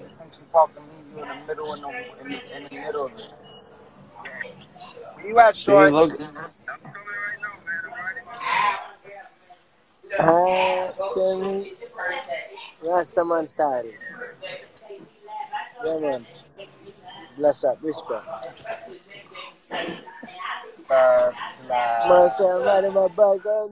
Central Park and meet you in the middle in the middle of it. Where you at, See, Troy? look. Kemi, Rasta man style. Yeah, man. Bless up, respect. Man say I'm riding my bike all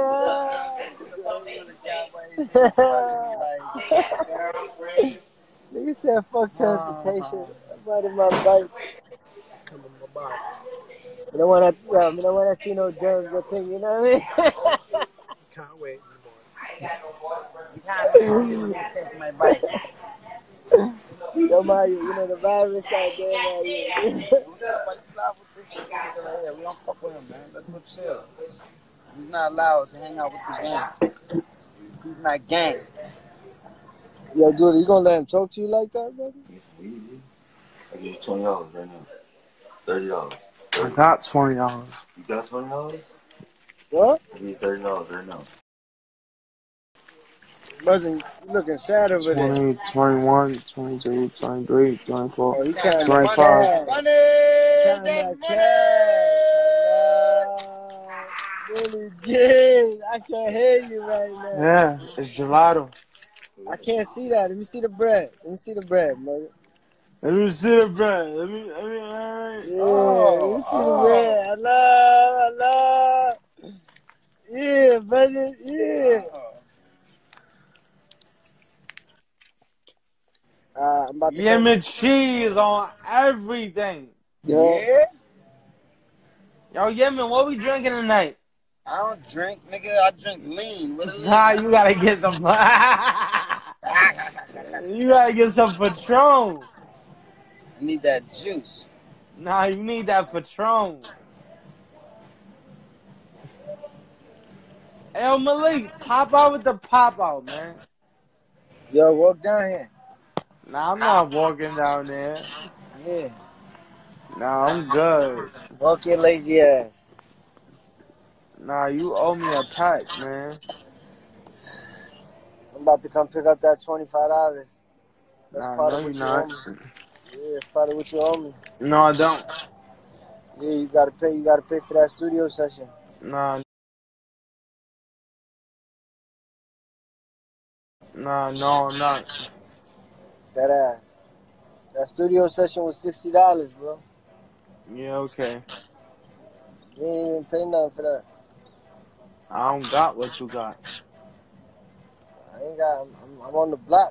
night. Nigga said fuck transportation. I'm riding my bike. Come on, my bike. I don't wanna see no germs or thing, you know what I mean? Can't wait anymore. You can't take my bike. Yo, Mario, you know the virus out there, Mario. Somebody fly with this nigga right here. We don't fuck with him, man. Let's go chill. He's not allowed to hang out with the gang. He's not gang. Yo, dude, you gonna let him talk to you like that, brother? I give you $20 right now. $30. I got $20. You got $20? What? I give you $30 right now. Buzzing, you looking sad over there. 20, 21, 22, 23, 24, Oh, he counting 25. that cash. Money! Counting that cash. Really did. I can't hear you right now. Yeah, it's gelato. I can't see that. Let me see the bread. Let me see the bread, mother. Let me see the bread. Let me, Yeah, let me see the bread. Allah. Yeah, brother. Yeah. I'm about to Yemen cheese on everything. Yeah? Yo, Yemen, what we drinking tonight? I don't drink, nigga. I drink lean. What a lean? Nah, you gotta get some. You gotta get some Patron. I need that juice. Nah, you need that Patron. Hey, yo, Malik, pop out with the pop out, man. Yo, walk down here. Nah, I'm not walking down there. Yeah. Nah, I'm good. Walk your lazy ass. Nah, you owe me a pack, man. I'm about to come pick up that $25. That's Nah, part no, of you're what you owe not. me. Yeah, it's part of what you owe me. No, I don't. Yeah, you gotta pay. You gotta pay for that studio session. Nah, no, I'm not. That ass. That studio session was $60, bro. Yeah, okay. You ain't even pay nothing for that. I don't got what you got. I ain't got. I'm on the block.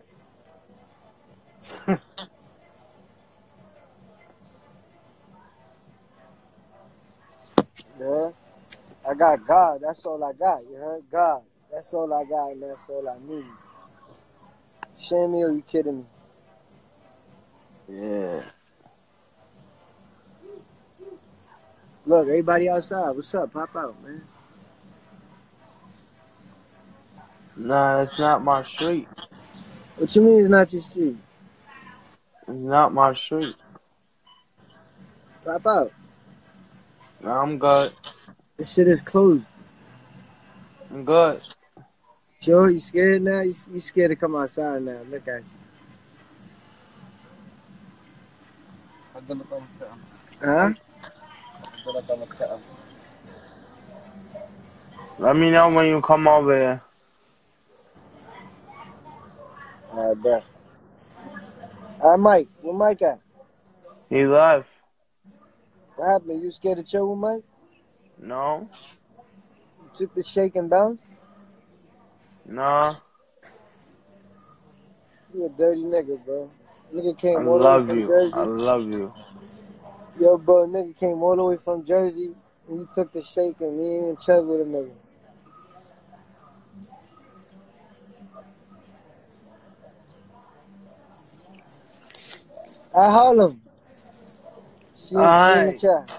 Yeah. I got God. That's all I got. You heard? God. That's all I got, and that's all I need. Shame me or you kidding me? Yeah. Look, everybody outside. What's up? Pop out, man. Nah, it's not my street. What you mean it's not your street? It's not my street. Pop out. Nah, I'm good. This shit is closed. I'm good. Sure, you scared now? You scared to come outside now? Look at you. Huh? Let me know when you come over here. Alright, bro. Alright, Mike. Where Mike at? He left. What happened? You scared to chill with Mike? No? You took the shake and bounce? Nah. You a dirty nigga, bro. Nigga I came all the way love from you. Jersey. I love you. Yo, bro, nigga came all the way from Jersey, and you took the shake and me and chill with a nigga. I Harlem. She in the Alright. chat.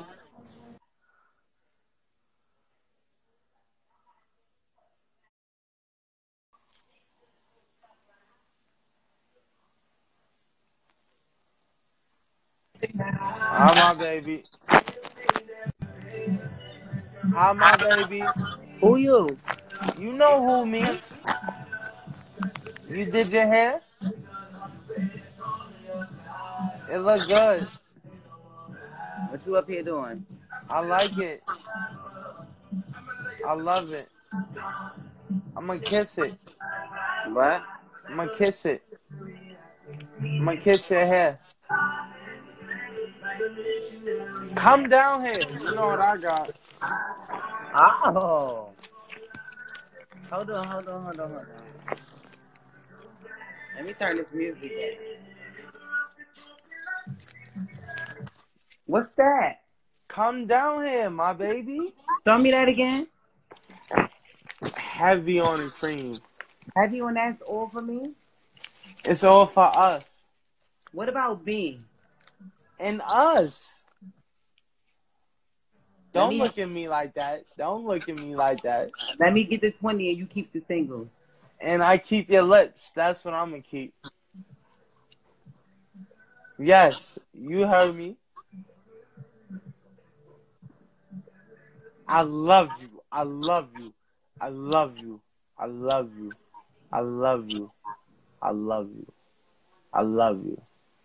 Hi, my baby. Hi, my baby. Who you? You know who, me. You did your hair? It look good. What you up here doing? I like it. I love it. I'm gonna kiss it. What? I'm gonna kiss it. I'm gonna kiss your hair. Come down here. You know what I got. Oh. Hold on. Let me turn this music up. What's that? Come down here, my baby. Show me that again. Heavy on the cream. Heavy on that's all for me? It's all for us. What about B? And us. Don't me- look at me like that. Don't look at me like that. Let me get the 20 and you keep the singles. And I keep your lips. That's what I'm gonna keep. Yes, you heard me. I love you. I love you. I love you. I love you. I love you. I love you. I love you.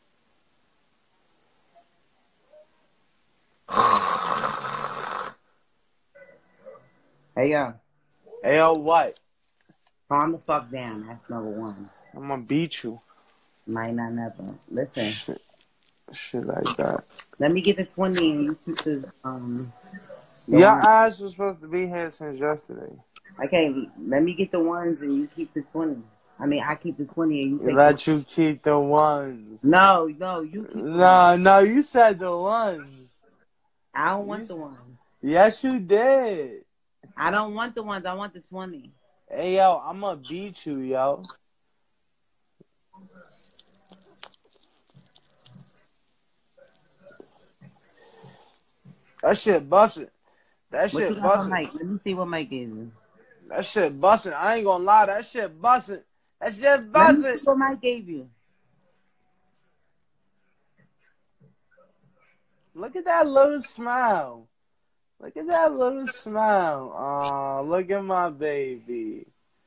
Hey, yo. Hey, yo, what? Calm the fuck down. That's number one. I'm gonna beat you. Might not never. Listen. Shit like that. Let me get the 20 and you keep the Your ass was supposed to be here since yesterday. Okay, let me get the ones and you keep the 20. I mean, I keep the 20 and you take Let you keep the ones. No, you keep No, you said the ones. I don't want the ones. Yes, you did. I don't want the ones. I want the 20. Hey, yo, I'm gonna beat you, yo. That shit busting. That What you shit got for busting. Mike? Let me see what Mike gave you. That shit busting. I ain't gonna lie. That shit busting. That shit Let me busting. see what Mike gave you. Look at that little smile. Look at that little smile. Aw, look at my baby.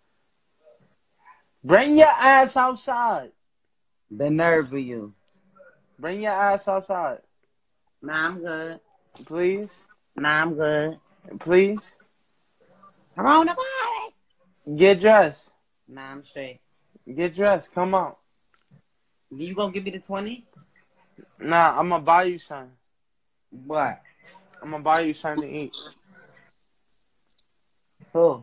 Bring your ass outside. The nerve of you. Bring your ass outside. Nah, I'm good. Please. Nah, I'm good. Please. Coronavirus. Get dressed. Nah, I'm straight. Get dressed. Come on. You gonna give me the 20? Nah, I'm gonna buy you something. What? I'm gonna buy you something to eat. Who?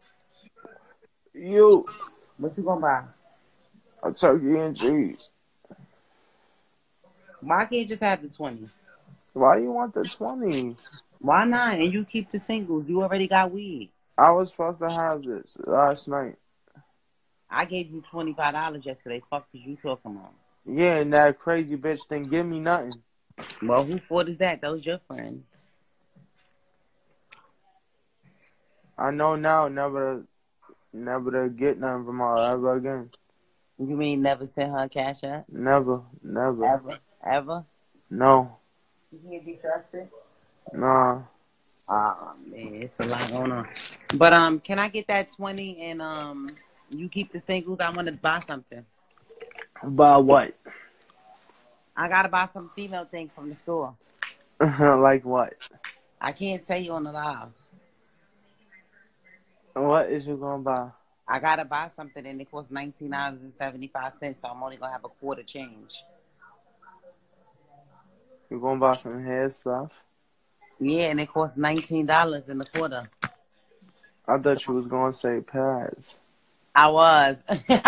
You. What you gonna buy? A turkey and cheese. Why can't you just have the 20? Why do you want the 20? Why not? And you keep the singles. You already got weed. I was supposed to have this last night. I gave you $25 yesterday. Fuck is you talking about? Yeah, and that crazy bitch didn't give me nothing. Well, who fault is that? Those your friends. I know now, never to get nothing from her ever again. You mean never sent her a cash app? Never. Ever? No. You can't be trusted? Nah. Oh, man, it's a lot going on. But, can I get that 20 and, you keep the singles? I want to buy something. Buy what? I got to buy some female thing from the store. Like what? I can't say you on the live. What is you gonna buy? I got to buy something and it costs $19.75, so I'm only going to have a quarter change. You gonna buy some hair stuff? Yeah, and it costs $19 in the quarter. I thought you was gonna say pads. I was.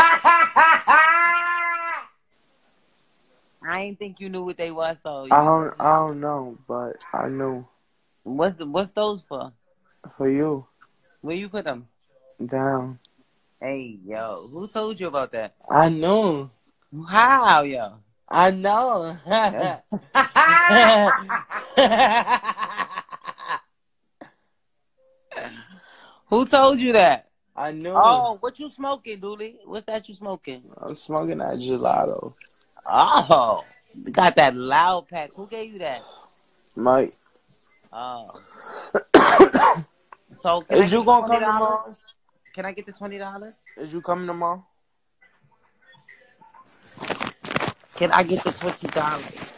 I didn't think you knew what they were, so. I don't know, but I knew. What's those for? For you. Where you put them? Down. Hey, yo, who told you about that? I knew. How, yo? I know. Who told you that? I knew. Oh, what you smoking, Dooley? What's that you smoking? I'm smoking that gelato. Oh, you got that loud pack. Who gave you that? Mike. Oh. So, Is you gonna come tomorrow? Can I get the $20? Is you coming tomorrow? Can I get the $20?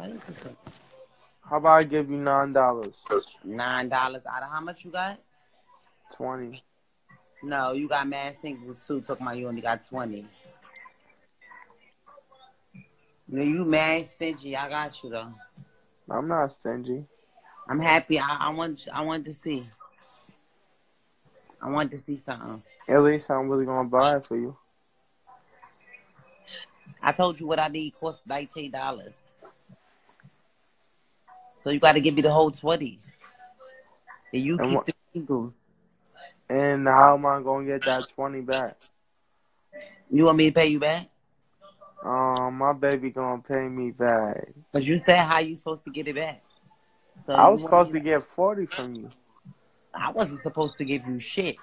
What is this? How about I give you $9? $9 out of how much you got? 20. No, you got mad singles too. Talking about you only got 20. You mad stingy. I got you though. I'm not stingy. I'm happy. I want to see. I want to see something. At least I'm really gonna buy it for you. I told you what I need cost $19. So you got to give me the whole 20. And you And keep what? the singles. And how am I gonna get that 20 back? You want me to pay you back? My baby gonna pay me back. But you said how you supposed to get it back. So I you was want supposed me to get 40 from you. I wasn't supposed to give you shit.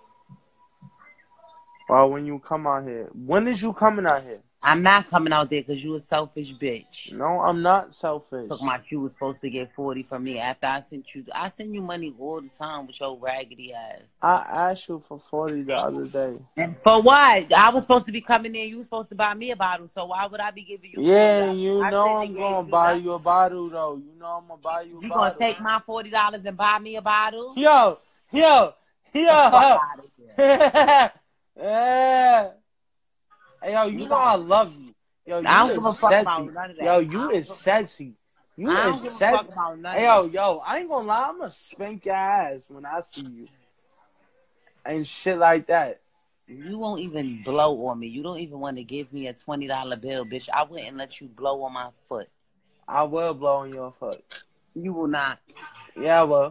Well, when you come out here. When is you coming out here? I'm not coming out there because you a selfish bitch. No, I'm not selfish. Talking about you was supposed to get 40 from me after I sent you money all the time with your raggedy ass. I asked you for 40 the other day. And for what? I was supposed to be coming in. You was supposed to buy me a bottle. So why would I be giving you 40? Yeah, you I know shouldn't I'm have gonna gave buy nothing. you a bottle though. You know I'm gonna buy you a You bottle. gonna take my $40 and buy me a bottle? Yo. The fuck out of here. Yeah. Hey, yo, you know I love you. Yo, you I don't is give a fuck sexy. about none of that. Yo, you is sexy. You I don't is give a sexy. fuck about none Hey, of yo, I ain't gonna lie. I'm gonna spank your ass when I see you. And shit like that. You won't even blow on me. You don't even want to give me a $20 bill, bitch. I wouldn't let you blow on my foot. I will blow on your foot. You will not. Yeah, I will.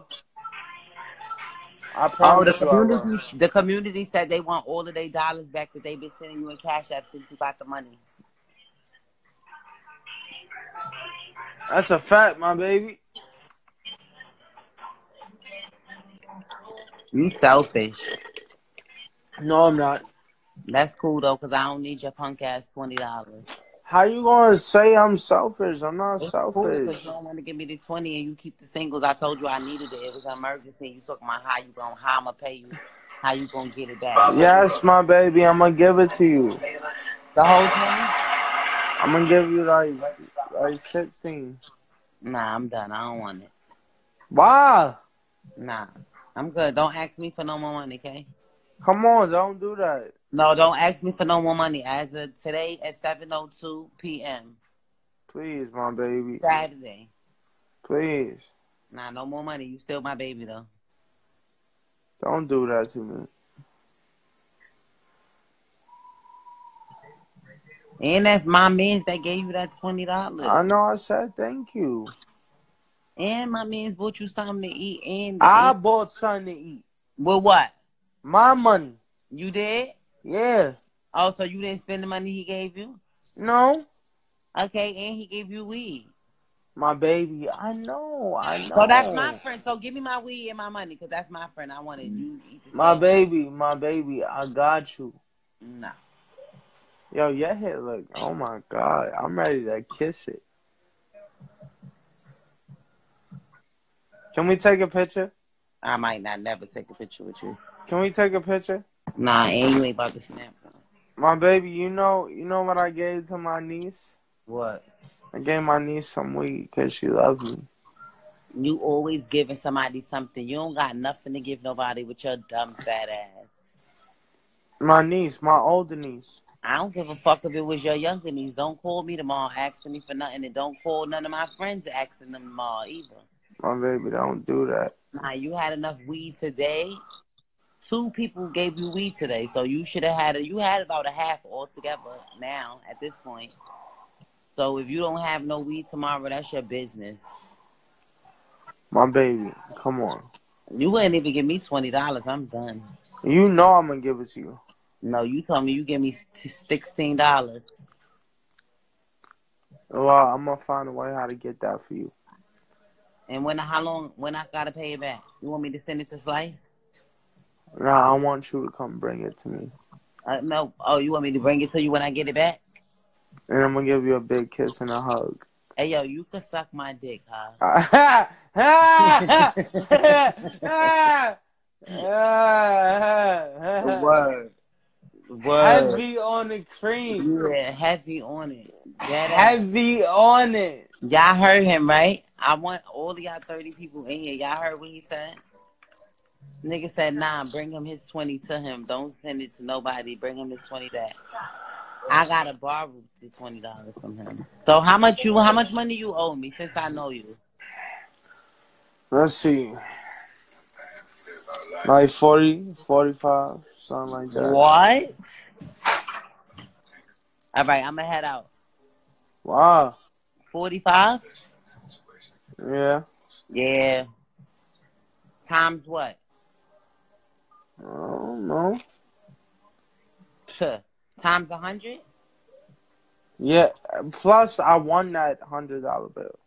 I promise you I will. The community said they want all of their dollars back that they've been sending you in Cash App since you got the money. That's a fact, my baby. You selfish. No, I'm not. That's cool though, cause I don't need your punk ass $20. How you gonna say I'm selfish? I'm not It's selfish. cool because you don't want to give me the 20 and you keep the singles. I told you I needed it. It was an emergency. You talking about how I'm gonna pay you, how you gonna get it back. Yes, my baby, I'm gonna give it to you. The whole 20? I'm gonna give you like 16. Nah, I'm done. I don't want it. Why? Nah, I'm good. Don't ask me for no more money, okay? Come on, don't do that. No, don't ask me for no more money. As of today at 7:02 p.m. Please, my baby. Saturday. Please. Nah, no more money. You still my baby, though. Don't do that to me. And that's my mans that gave you that $20. I know I said thank you. And my mans bought you something to eat. And I bought something to eat. With what? My money. You did? Yeah. Oh, so you didn't spend the money he gave you? No. Okay, and he gave you weed. My baby, I know. So that's my friend. So give me my weed and my money, because that's my friend. I wanted you to eat the My same. baby, I got you. Nah. Yo, your head look, oh my God. I'm ready to kiss it. Can we take a picture? I might not never take a picture with you. Can we take a picture? Nah, and you ain't about to snap. My baby, you know what I gave to my niece? What? I gave my niece some weed because she loves me. You always giving somebody something. You don't got nothing to give nobody with your dumb fat ass. My niece, my older niece. I don't give a fuck if it was your younger niece. Don't call me tomorrow asking me for nothing, and don't call none of my friends asking them tomorrow either. My baby, don't do that. Nah, you had enough weed today. 2 people gave you weed today, so you should have had you had about a half altogether now at this point. So if you don't have no weed tomorrow, that's your business. My baby, come on. You wouldn't even give me $20. I'm done. You know I'm going to give it to you. No, you told me you give me $16. Well, I'm going to find a way how to get that for you. And when I gotta pay it back? You want me to send it to Slice? Nah, I want you to come bring it to me. No. Oh, you want me to bring it to you when I get it back? And I'm going to give you a big kiss and a hug. Hey, yo, you could suck my dick, huh? Word. Heavy on the cream. Yeah, heavy on it. Yeah, Heavy on it. y'all heard him, right? I want all of y'all 30 people in here. Y'all heard what he said? Nigga said, nah, bring him his 20 to him. Don't send it to nobody. Bring him his 20 back. I gotta borrow the $20 from him. So how much money you owe me since I know you? Let's see. Like 40, 45, something like that. What? All right, I'm gonna head out. Wow. 45? Yeah. Yeah. Times what? I don't know. Times 100? Yeah. Plus, I won that $100 bill.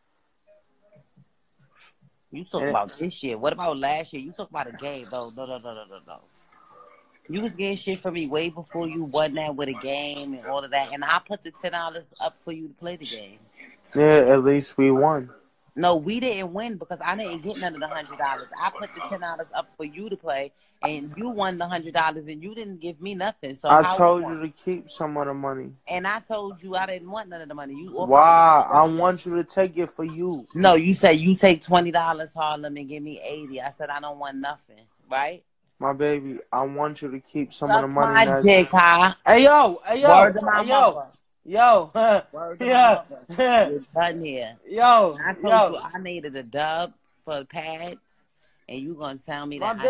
You talk about this year. What about last year? You talk about a game. No. You was getting shit from me way before you won that with a game and all of that. And I put the $10 up for you to play the game. Yeah, at least we won. No, we didn't win because I didn't get none of the $100. I put the $10 up for you to play, and you won the $100, and you didn't give me nothing. So I how told you to keep some of the money. And I told you I didn't want none of the money. You offered Wow, me I want you to take it for you. No, you said you take $20, Harlem, and give me 80. I said I don't want nothing, right? My baby, I want you to keep some Suck of the money. my dick, huh? Hey yo, Word to my mother. Word to my mother. You're done here. I told you I needed a dub for the pads, and you gonna tell me that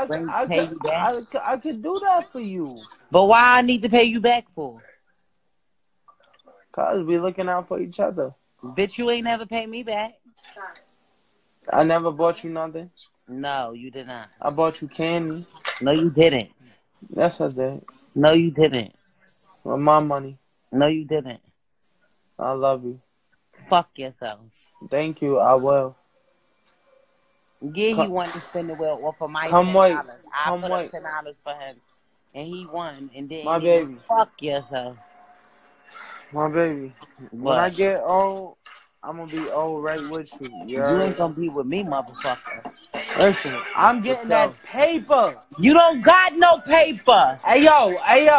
I could do that for you. But why I need to pay you back for? Cause we looking out for each other. Bitch, you ain't never paid me back. I never bought you nothing. No, you did not. I bought you candy. No, you didn't. Yes, I did. No, you didn't. With my money. No, you didn't. I love you. Fuck yourself. Thank you. I will. Yeah, he wanted to spin the wheel off of my $10. Come wait. I put up $10 for him, and he won. And then my baby. Fuck yourself. My baby. When I get old, I'm gonna be old right with you. You ain't gonna be with me, motherfucker. Listen, I'm getting that paper. You don't got no paper. Hey yo,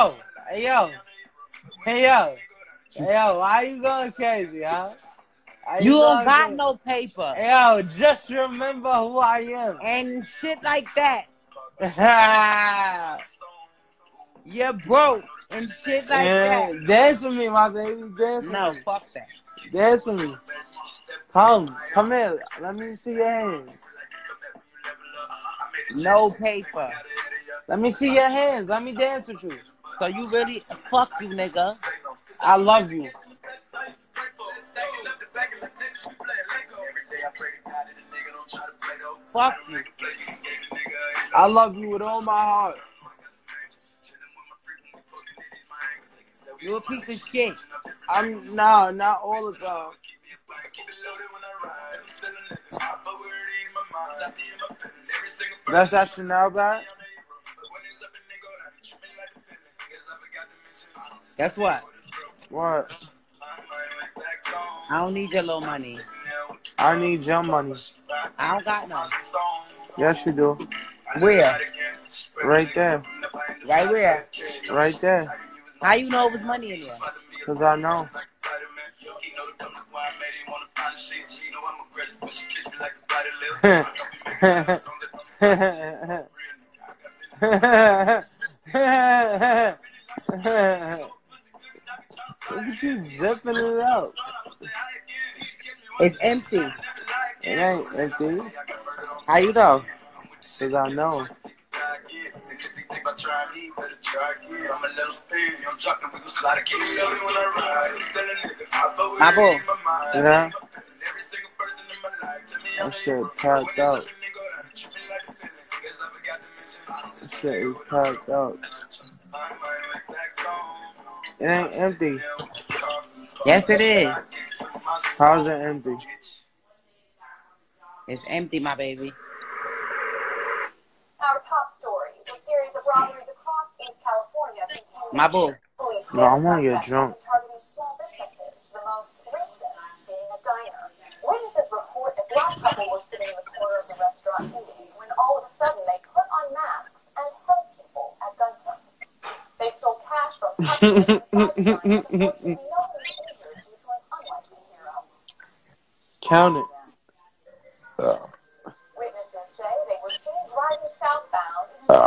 why you going crazy, huh? You don't got no paper. Hey yo, just remember who I am. And shit like that. You're broke and shit like that. Dance with me, my baby. Dance with me. No, fuck that. Dance with me. Come here. Let me see your hands. No paper. Let me see your hands. Let me dance with you. So you really, fuck you, nigga. I love you. Fuck you. I love you with all my heart. You a piece of shit. Not all the time. That's that Chanel bag? Guess what? What? I don't need your little money. I need your money. I don't got none. Yes, you do. Where? Right there. Right where? Right there. How you know it was money in there? Because I know. Look at you zipping it up. It's empty. It ain't empty. How you know? Because I know. My boy. Yeah? That shit packed out. That shit is packed out. It ain't empty. Yes, it is. How's it empty? It's empty, my baby. Our top story, a series of robberies across East California. My boo. No, I want to get drunk. Targeting small businesses, the most recent being a diner. Witnesses report a black couple were sitting in the corner of the restaurant eating when all of a sudden they put on masks and held people at gunpoint. They stole cash from Count it. Witnesses say they were seen driving southbound.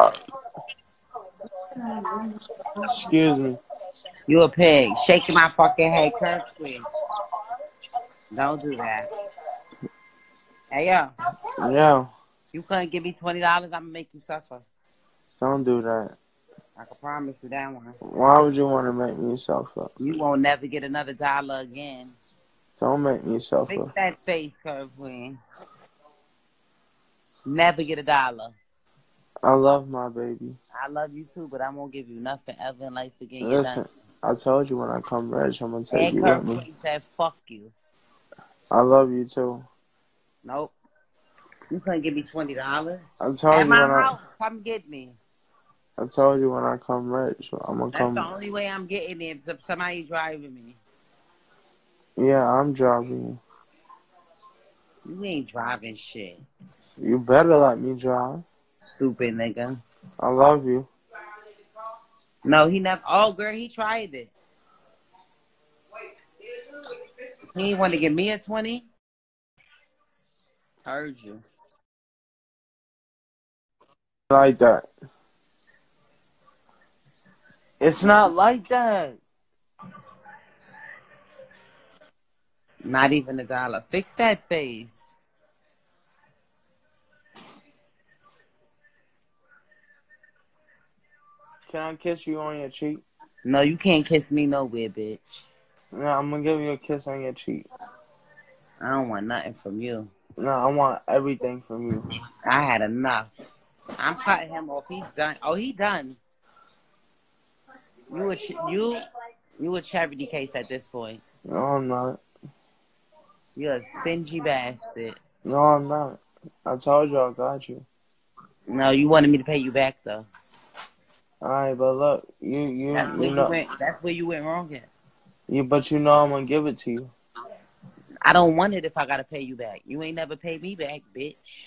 Excuse me. You a pig. Shaking my fucking head, Curve Queen. Don't do that. Hey, yo. Yeah. You couldn't give me $20, I'm going to make you suffer. Don't do that. I can promise you that one. Why would you want to make me suffer? You won't never get another dollar again. Don't make me Fix suffer. that face, Curve Queen. Never get a dollar. I love my baby. I love you too, but I won't give you nothing ever in life again. Listen, I told you when I come rich, I'm going to take And you with Curve me. Queen said, fuck you. I love you too. Nope. You couldn't give me $20. I told At you my when house, come get me. I told you when I come rich, I'm going to That's come. the only way I'm getting there if somebody driving me. Yeah, I'm driving you. You ain't driving shit. You better let me drive. Stupid nigga. I love you. No, he never. Oh, girl, he tried it. He ain't want to give me a 20. Heard you. Like that. It's not like that. Not even a dollar. Fix that face. Can I kiss you on your cheek? No, you can't kiss me nowhere, bitch. No, I'm going to give you a kiss on your cheek. I don't want nothing from you. No, I want everything from you. I had enough. I'm cutting him off. He's done. Oh, he done. You a charity case at this point. No, I'm not. You're a stingy bastard. No, I'm not. I told you I got you. No, you wanted me to pay you back though. All right, but look, you know. That's where you went wrong at. But you know I'm gonna give it to you. I don't want it if I gotta pay you back. You ain't never paid me back, bitch.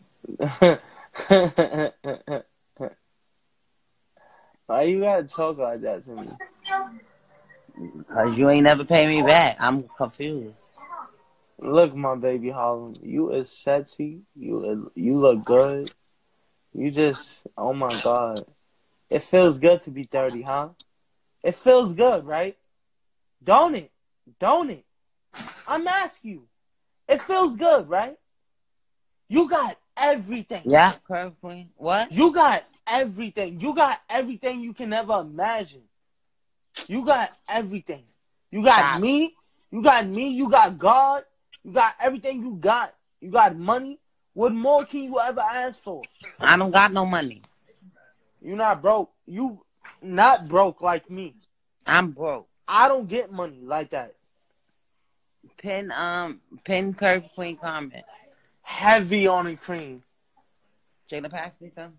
Why you gotta talk like that to me? Cause you ain't never paid me back. I'm confused. Look, my baby Harlem, you is sexy. You look good. You just, oh my God. It feels good to be 30, huh? It feels good, right? Don't it? Don't it? I'm asking you. It feels good, right? You got everything. Yeah, Curve Queen. What? You got everything. You got everything you can ever imagine. You got everything. You got me. You got me. You got God. You got everything you got. You got money. What more can you ever ask for? I don't got no money. You not broke. You not broke like me. I'm broke. I don't get money like that. Pin Curve Queen comment. Heavy on the cream. Jayla, pass me some.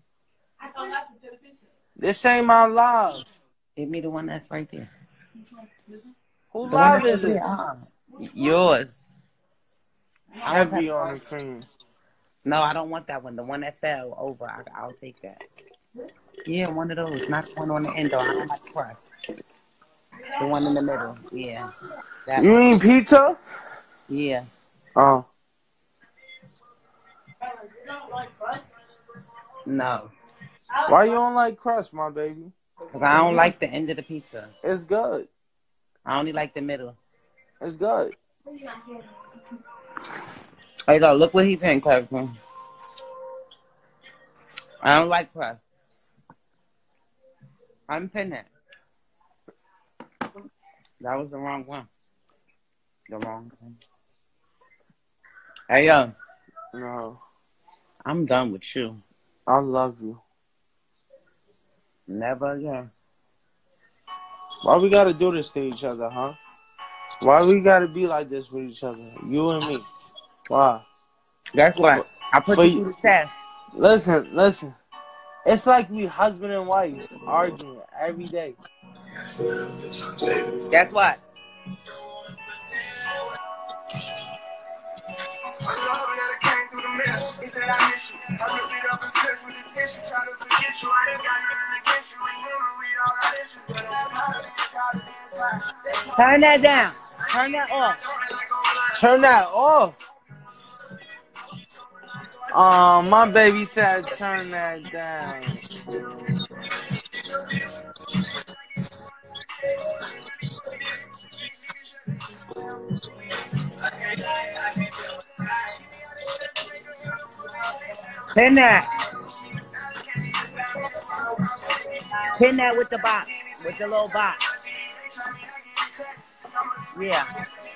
This ain't my live. Give me the one that's right there. Who The live one is it? Yours. Heavy on the cream. No, I don't want that one. The one that fell over, I'll take that. Yeah, one of those. Not the one on the end, though. I don't like crust. The one in the middle. Yeah. You mean pizza? Yeah. Oh. No. Why you don't like crust, my baby? Because I don't like the end of the pizza. It's good. I only like the middle. It's good. Hey, look what he pinned, Kevin. I don't like crust. I'm pinning it. That was the wrong one. The wrong one. Hey, yo. No. I'm done with you. I love you. Never again. Why we gotta do this to each other, huh? Why we gotta be like this with each other? You and me. Why? Guess what? I put you through the test. Listen. It's like we husband and wife arguing every day. Guess what? Turn that down. Turn that off. Turn that off. My baby said turn that down. Pin that. Pin that with the box. With the little box. Yeah.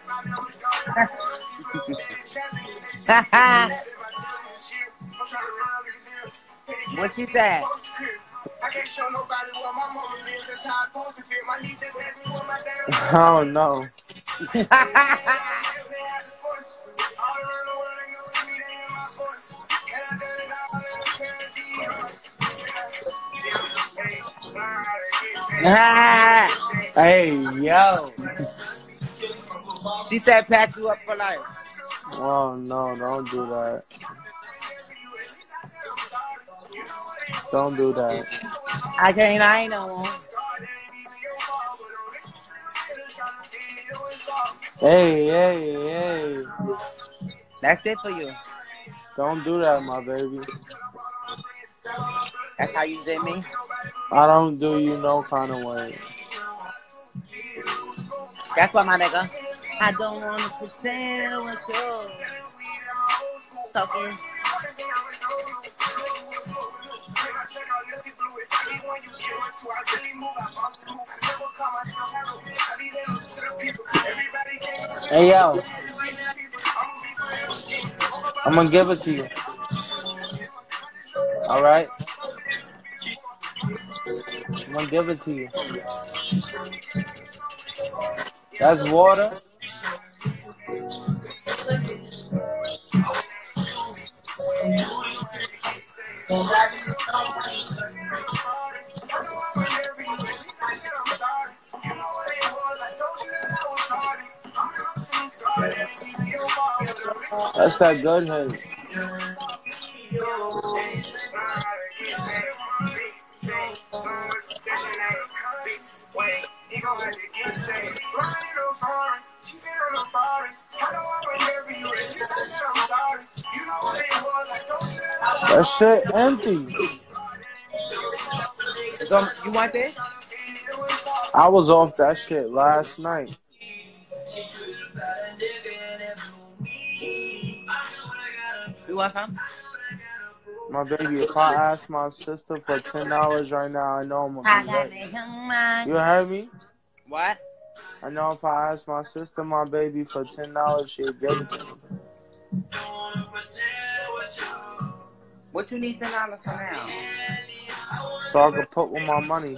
What she said? I don't know. Hey, yo. She said pack you up for life. Oh, no, don't do that. Don't do that. I ain't no more. Hey. That's it for you. Don't do that, my baby. That's how you did me? I don't do you no kind of way. That's what, my nigga. I don't want to pretend with you. Talking. Hey, yo. I'm gonna give it to you. All right? I'm gonna give it to you. That's water. That's that good head. That shit empty. So, you want this? I was off that shit last night. You want some? My baby, if I ask my sister for $10 right now, I know I'm gonna be lit. You heard me? What? I know if I ask my sister, my baby, for $10, she'll give it to me. What you need $10 for now? So I can put with my money.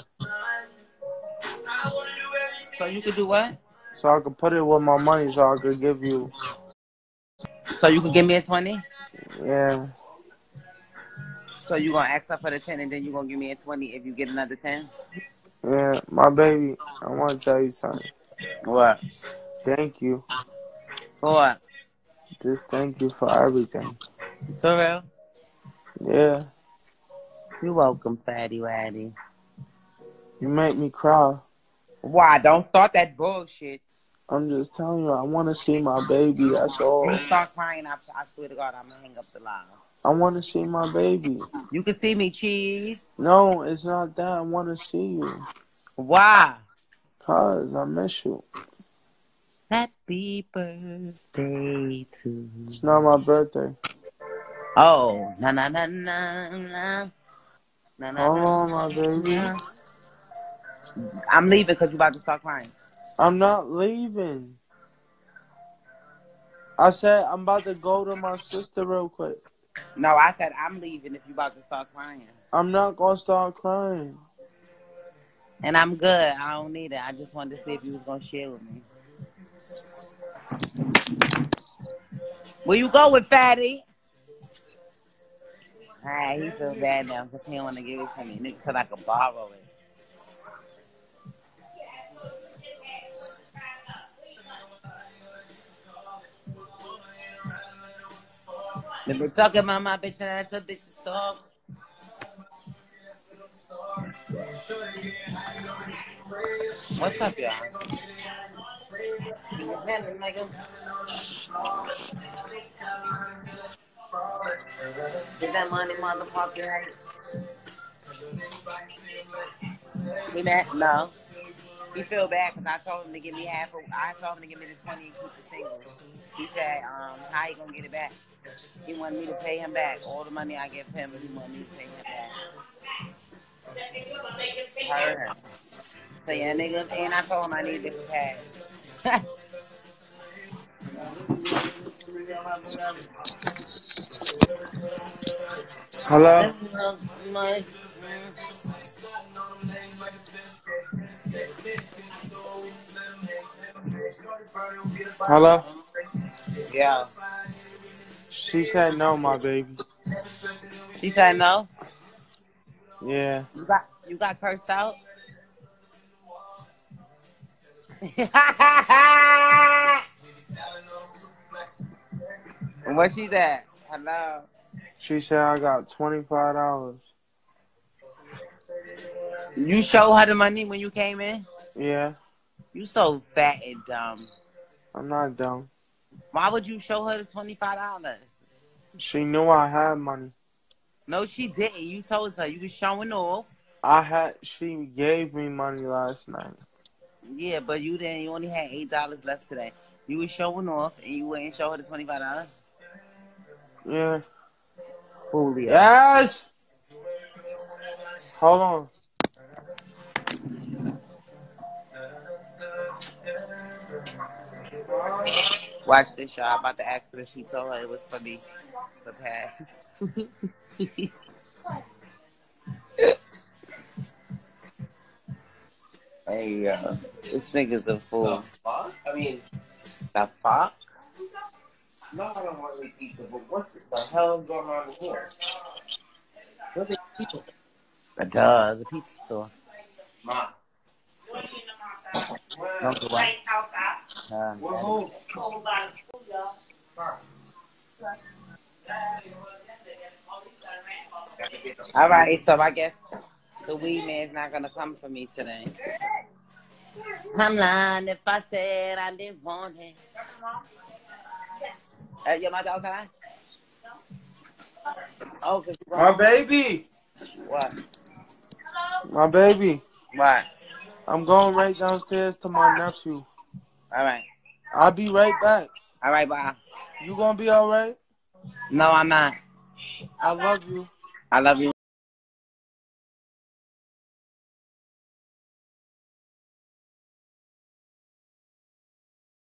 So you could do what? So I can put it with my money so I could give you. So you could give me a 20? Yeah. So you gonna ask her for the 10 and then you gonna give me a 20 if you get another 10? Yeah, my baby, I want to tell you something. What? Thank you. For what? Just thank you for everything. For real? Yeah. You're welcome, fatty waddy. You make me cry. Why? Don't start that bullshit. I'm just telling you, I want to see my baby, that's all. You start crying, I swear to God, I'm gonna hang up the line. I want to see my baby. You can see me, cheese. No, it's not that. I want to see you. Why? Cause I miss you. Happy birthday to It's not my birthday. Oh, na na na na na. Na, na, Hold na, on, my baby. na. I'm leaving because you about to start crying. I'm not leaving. I said I'm about to go to my sister real quick. No, I said I'm leaving if you about to start crying. I'm not gonna start crying. And I'm good. I don't need it. I just wanted to see if you was gonna share with me. Where you going, fatty? Alright, he feels bad now because he don't want to give it to me. Nigga said I could borrow it. If they talking about my bitch and that's a bitch's talk. What's up, y'all? What's happening, nigga? Get that money, motherfucker. Right? We met? No. He feel bad because I told him to give me I told him to give me the 20 and keep the single. He said, how you gonna get it back? He wanted me to pay him back. All the money I give him, he wanted me to pay him back. Heard him. So yeah, nigga, and I told him I need a different pass. Hello? Hello? Yeah. She said no, my baby. She said no? Yeah. You got cursed out? What she said? Hello. She said I got $25. You show her the money when you came in? Yeah. You so fat and dumb. I'm not dumb. Why would you show her the $25? She knew I had money. No, she didn't. You told her. You was showing off. She gave me money last night. Yeah, but you didn't. You only had $8 left today. You was showing off, and you wouldn't show her the $25. Yeah. Foolio. Yes! Hold on. Watch this, y'all. I'm about to ask her if she told her it was for me. For Pat. Hey, this nigga's a fool. The fuck? I mean, The fuck? no, I don't want to eat pizza, but what the hell is going on here? What is pizza? Duh, it's a pizza store. Ma. Don't do what? What hole? All right, so I guess the weed man's not gonna come for me today. I'm lying if I said I didn't want it. Your mother outside? Oh, cause you My baby! What? My baby. What? I'm going right downstairs to my nephew. All right. I'll be right back. All right, bye. You gonna be alright? No, I'm not. I love you. I love you.